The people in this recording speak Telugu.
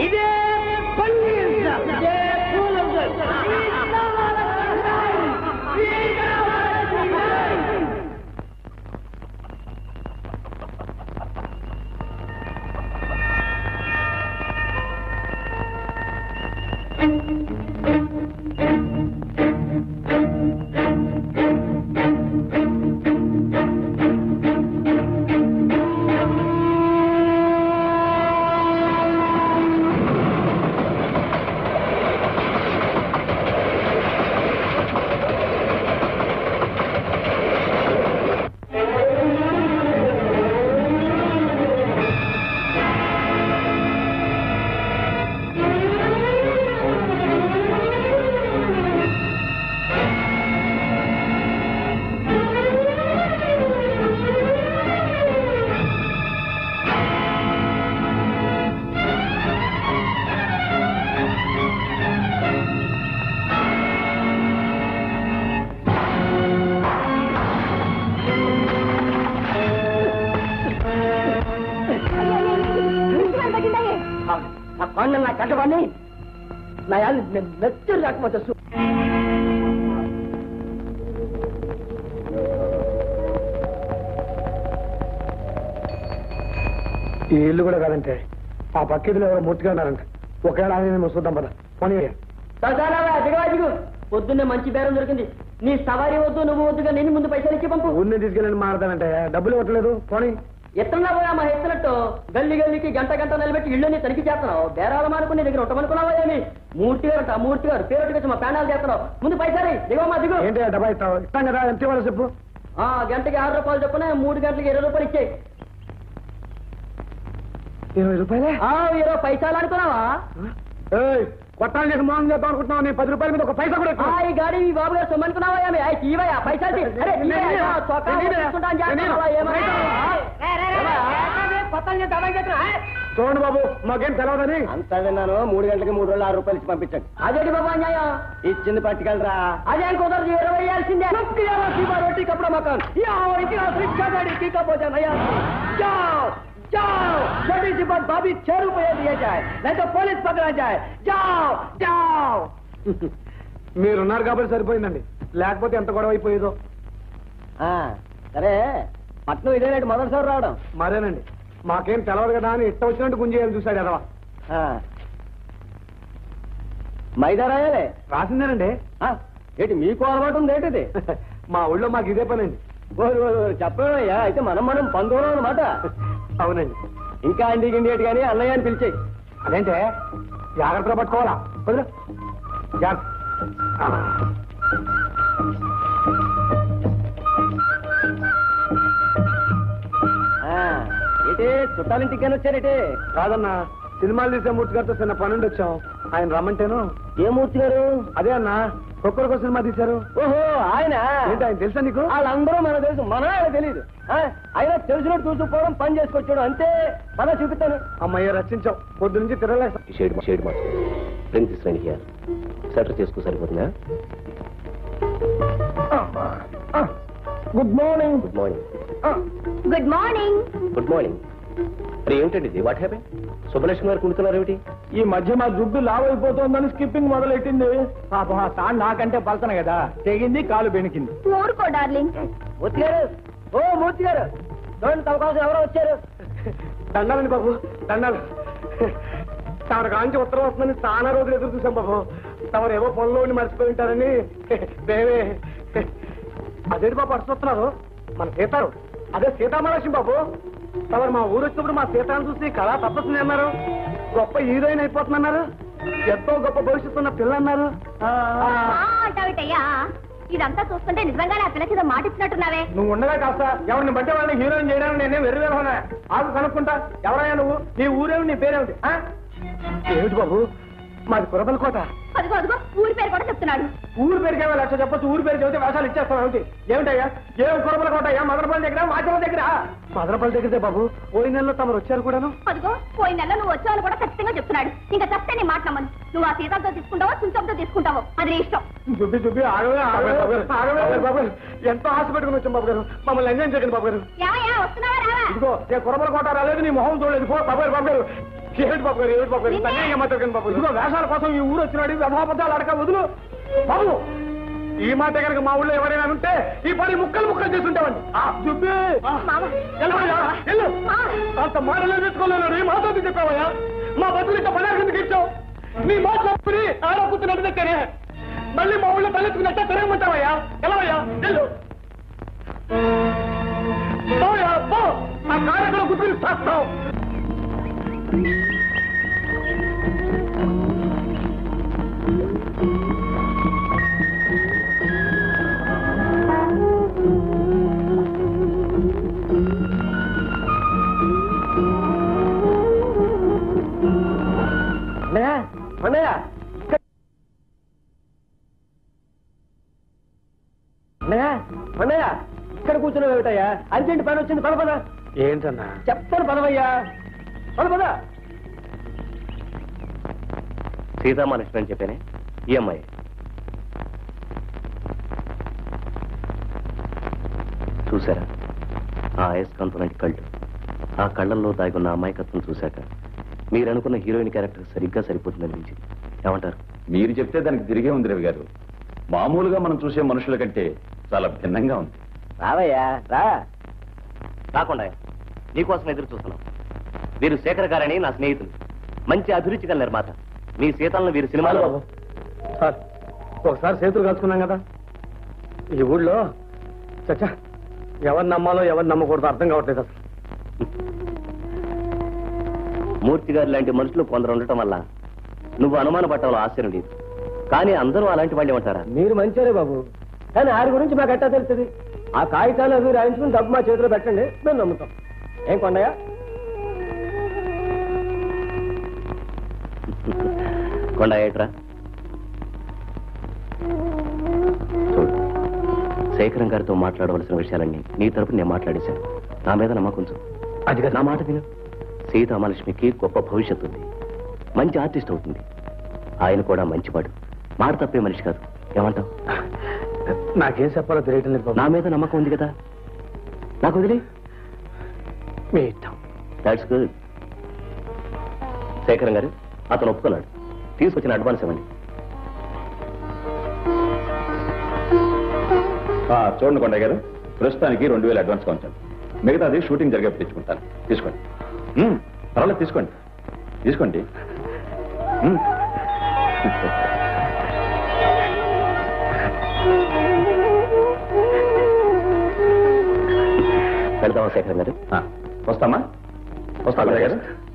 ఇదే నా కట్టవాన్ని నా నెచ్చరు రాకపోతే ఈ ఇల్లు కూడా కాదంటే ఆ పక్కిదిలో ఎవరో మూర్తిగా ఉన్నారంట. ఒకవేళ ఆయన చూద్దాం పద పని దిగవాదిగు పొద్దున్నే మంచి బేరం దొరికింది. నీ సవారీ వద్దు నువ్వు వద్దుగా నేను ముందు పైసలు ఇచ్చి పంపు. ఊరిని తీసుకెళ్ళండి మారదానంటే డబ్బులు ఇవ్వట్లేదు పోనీ. ఎత్తన్నా పోయా మా ఎత్తునట్టు గల్లి గల్లికి గంట గంట నిలబెట్టి ఇళ్ళని తనిఖీ చేస్తున్నావు. బేరాలు మానుకుని నీ దగ్గర ఉంటామనుకున్నావా ఏమి? మూర్తి గారు పేరు వచ్చి మా ప్యానాలు చేస్తున్నావు. ముందు పైసలు దిగమ్మా దిగు. ఏంటి డబ్బా ఇస్తావు? ఇస్తాం కదా ఎంత ఇవ్వాలి చెప్పు. గంటకి 6 రూపాయలు చెప్పున 3 గంటలకి 20 రూపాయలు ఇచ్చాయి. 20 రూపాయలే? 20 పైసలు అనుకున్నావా? కొట్టాలు చేసి మోహన్ చేద్దాం అనుకుంటున్నావు. నేను 10 రూపాయల మీద ఒక పైసా కూడా ఈ గాడి ఈ బాబు గారు సొమ్మనుకున్నావా ఏమి? ఇవయా పైసలు చూడండి బాబు మాకేం తెలవదని. అంతా విన్నాను. 3 గంటలకి 3 రోజులు 6 రూపాయలు ఇచ్చి పంపించండి. అదేంటి బాబు అన్యాయం? ఇచ్చింది పట్టుకెళ్ళరా. అదేం కుదరదు 20 వేయాల్సిందే. रोटी कपड़ा मकान जाओ जाओ छोटी सी बात भाभी 6 रुपये दिए जाए नहीं तो पुलिस पकड़ा जाए जाओ जाओ మీరున్నారు కాబట్టి సరిపోయిందండి. లేకపోతే ఎంత గొడవ అయిపోయేదో. సరే పట్నం ఇదేనండి మొదటిసారి రావడం. మరేనండి మాకేం తెలవదు కదా అని ఇట్ట వచ్చినట్టు గుంజేయాలని చూశాడు ఎదవా. మైదా రాయాలే రాసిందేనండి. ఏంటి మీకు అలవాటు ఉంది ఏంటిది? మా ఊళ్ళో మాకు ఇదే పనండి. చెప్పయ్యా అయితే మనం బంధువులు అనమాట. అవునండి. ఇంకా అండి గిండి కానీ అన్నయ్య అని పిలిచాయి. అదేంటే జాగ్రత్తగా పట్టుకోవాలా? వదిలే ఏంటి చుట్టాలింటికైనా వచ్చారేటి? కాదన్నా సినిమాలు తీసే మూర్తి గారితో చిన్న పనుండి వచ్చాం. ఆయన రమ్మంటేను. ఏ మూర్తి గారు? అదే అన్నా ఒక్కొక్క సినిమా తీశారు. ఓహో ఆయన. ఏంటి ఆయన తెలుసా నీకు? వాళ్ళందరూ మనకు తెలుసు, మన ఆయన తెలియదు. ఆయన తెలిసినట్టు చూసుకోవడం పని చేసుకొచ్చాడు అంతే. పద చూపిస్తాను. అమ్మయ్య రచించావు. పొద్దు నుంచి తిరగలేదు. షేడ్ మాస్టర్ పెన్ తీసుకురండి. సెటర్ చేసుకో సరిపోతుందా? Good morning. Good morning. Good morning. Good morning. మరి ఏమిటండి ఇది? What happen? సుబ్బలక్ష్మి గారు కుడుతున్నారు ఏమిటి? ఈ మధ్య మా జుట్టు లావ్ అయిపోతుందని స్కిప్పింగ్ మొదలెట్టింది. పాపం ఆ తాను నాకంటే పలతన కదా, తెగింది కాలు బెనికింది. ఊరుకో డార్లింగ్. మూర్తి గారు, ఓ మూర్తి గారు చూడండి తమ కోసం ఎవరో వచ్చారు. దండాలండి బాబు దండాలు. తమరు కాంచి ఉత్తరం వస్తుందని చాలా రోజులు ఎదురు చూసాం బాబు. తమరు ఏవో పనుల్లో ఉండి మర్చిపోయి ఉంటారని. దేవే అదేంటి బాబు అడుచుతున్నారు? మన సీతారు అదే సీతామహాలక్ష్మి బాబు. తమరు మా ఊరు వచ్చినప్పుడు మా సీతాను చూసి కళా తప్పస్తుంది అన్నారు. గొప్ప హీరోయిన్ అయిపోతుందన్నారు. ఎంతో గొప్ప భవిష్యత్తు ఉన్న పిల్ల అన్నారు. ఇదంతా చూస్తుంటే నిజంగానే ఆ పిల్లకి ఏదో మాట ఇచ్చినట్టున్నావే. నువ్వు ఉండగా కాస్త ఎవరిని బట్టే వాళ్ళని హీరోయిన్ చేయడానికి నేనే వెర్రివేనా? ఆకు కనుక్కుంటా. ఎవరైనా నువ్వు? నీ ఊరేమి నీ పేరేమిటి? ఏమిటి బాబు మాది కురబలకోట. అదిగో అదిగో ఊరి పేరు కూడా చెప్తున్నాడు. ఊరి పేరుకే లక్ష చెప్పొచ్చు. ఊరి పేరు చెబితే వేషాలు ఇచ్చేస్తాను ఏమిటి? ఏమిటయ్యా? ఏం కురబలకోట అయ్యా? మదనపల్లి దగ్గర మాచల దగ్గర? మదనపల్లి దగ్గరే బాబు. పోయిన నెలలో తమరు వచ్చారు కూడాను. అదిగో పోయిన నెలలో నువ్వు వచ్చావని కూడా ఖచ్చితంగా చెప్తున్నాడు. ఇంకా చెప్తే నీ మాట నమ్మను. నువ్వు ఆ సీతాలతో తీసుకుంటావో చుంచంతో తీసుకుంటావో అది నీ ఇష్టం. దుబ్బి దుబ్బి ఆగవే ఆగవే బాబు. ఎంతో ఆశ పెట్టుకుని వచ్చాం బాబు గారు. మమ్మల్ని ఎంజాయ్ చేయకండి బాబు గారు. వస్తున్నావా రావా? ఇదిగో ఏ కురబలకోట రాలేదు, నీ మొహం చూడలేదు. బాబు గారు ఏమిటి బాబు గారు, ఏమిటి బాబు గారు, తల్లి మాట్లాడకండి బాబు. ఇదిగో వేషాల కోసం ఈ ఊరు వచ్చినాడు, వ్యవహాపదాలు అడక వదులు బాబు. ఈ మాట కనుక మా ఊళ్ళో ఎవరైనా ఉంటే ఈ పని ముక్కలు ముక్కలు చేస్తుంటామండి. అంత మాటలు తెచ్చుకోలేరు, ఈ మాట చెప్పావయ్యా. మా బతులు ఇంకా పని కిందకి ఇచ్చావు. నీ మాట చెప్పుకుని ఆడో కూర్చున్నట్టు దగ్గరే మళ్ళీ మా ఊళ్ళో తలెత్తుకున్నట్ట తిరగమంటావయ్యా. ఎలావయ్యా వెళ్ళు. ఆ కార్యక్రమం కూర్చుని చేస్తావు. అన్నయ్య అన్నయ్య ఇక్కడ కూర్చున్నావు ఏమిటయ్యా? అర్జెంట్ పని వచ్చింది, పద పద. ఏంటన్నా? చెప్పను పదవయ్యా, పద పద. సీతామహాలక్ష్మి అని చెప్పానే ఈ అమ్మాయి. చూసారా ఆ అయస్కాంతం లాంటి కళ్ళు, ఆ కళ్ళల్లో దాగున్న అమాయకత్వం చూశాక మీరు అనుకున్న హీరోయిన్ క్యారెక్టర్ సరిగ్గా సరిపోతుందనిపించింది. ఏమంటారు? మీరు చెప్తే దానికి తిరిగే ఉంది రవి గారు. మామూలుగా మనం చూసే మనుషుల కంటే చాలా భిన్నంగా ఉంది. రావయ్యా రా. రాకుండా నీకోసం ఎదురు చూస్తున్నాం. వీరు శేఖర్ గారని నా స్నేహితులు, మంచి అభిరుచి గల నిర్మాత. మీ సీతలను వీరు సినిమాలో. సార్ ఒకసారి చేతులు కలుసుకున్నాం కదా, ఈ ఊళ్ళో చచ్చా ఎవరు నమ్మాలో ఎవరు నమ్మకూడదు అర్థం కావట్లేదు అసలు. మూర్తి గారు లాంటి మనుషులు కొందరు ఉండటం వల్ల నువ్వు అనుమాన పట్టడంలో ఆశ్చర్యం లేదు. కానీ అందరూ అలాంటి వాళ్ళు ఏమంటారా? మీరు మంచివారే బాబు, కానీ ఆరి గురించి మాకు ఎట్టా తెలుస్తుంది? ఆ కాగితాలు అవి రాయించుకుని డబ్బు మా చేతిలో పెట్టండి, మేము నమ్ముతాం. ఏం కొండయ్య? కొండ ఏట్రా చూడు, శేఖరం గారితో మాట్లాడవలసిన విషయాలన్నీ నీ తరపున నేను మాట్లాడేశాను. నా మీద నమ్మకం ఉంచు. అది నా మాట విను. సీతామహాలక్ష్మికి గొప్ప భవిష్యత్తు ఉంది, మంచి ఆర్టిస్ట్ అవుతుంది. ఆయన కూడా మంచివాడు, మాట తప్పే మనిషి కాదు. ఏమంటావు? నాకేం చెప్పాలో తెలియటం లేదు. నా మీద నమ్మకం ఉంది కదా, నాకు వదిలే. మీ ఇష్టం. That's good. శేఖరం గారు అతను ఒప్పుకున్నాడు, తీసుకొచ్చిన అడ్వాన్స్ ఇవ్వండి. చూడండి కొండయ్య గారు, ప్రస్తుతానికి 2000 అడ్వాన్స్ ఉంచాను. మిగతాది షూటింగ్ జరిగే తెచ్చుకుంటాను. తీసుకోండి. పర్వాలేదు, తీసుకోండి తీసుకోండి. వెళ్దామా శేఖరం గారు? వస్తామా? వస్తా కొండయ్య గారు.